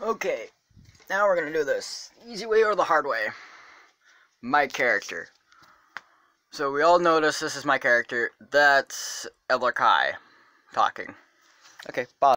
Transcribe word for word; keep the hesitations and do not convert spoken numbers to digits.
Okay, now we're gonna do this. Easy way or the hard way? My character. So we all notice this is my character. That's Elder Kai talking. Okay, bye.